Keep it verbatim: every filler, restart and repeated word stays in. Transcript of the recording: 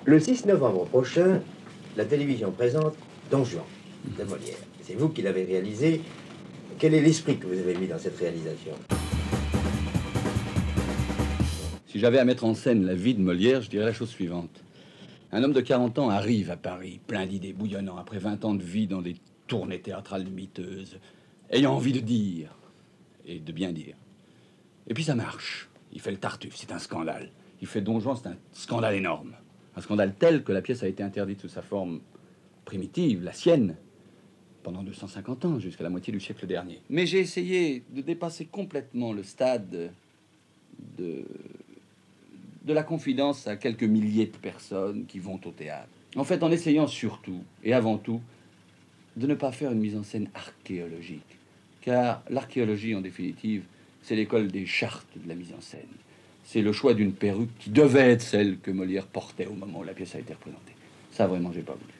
Le six novembre prochain, la télévision présente Don Juan de Molière. C'est vous qui l'avez réalisé. Quel est l'esprit que vous avez mis dans cette réalisation? Si j'avais à mettre en scène la vie de Molière, je dirais la chose suivante. Un homme de quarante ans arrive à Paris, plein d'idées, bouillonnant, après vingt ans de vie dans des tournées théâtrales miteuses, ayant envie de dire, et de bien dire. Et puis ça marche. Il fait le Tartuffe, c'est un scandale. Il fait Don Juan, c'est un scandale énorme. Un scandale tel que la pièce a été interdite sous sa forme primitive, la sienne, pendant deux cent cinquante ans, jusqu'à la moitié du siècle dernier. Mais j'ai essayé de dépasser complètement le stade de, de la confidence à quelques milliers de personnes qui vont au théâtre. En fait, en essayant surtout, et avant tout, de ne pas faire une mise en scène archéologique. Car l'archéologie, en définitive, c'est l'école des chartes de la mise en scène. C'est le choix d'une perruque qui devait être celle que Molière portait au moment où la pièce a été représentée. Ça, vraiment, j'ai pas voulu.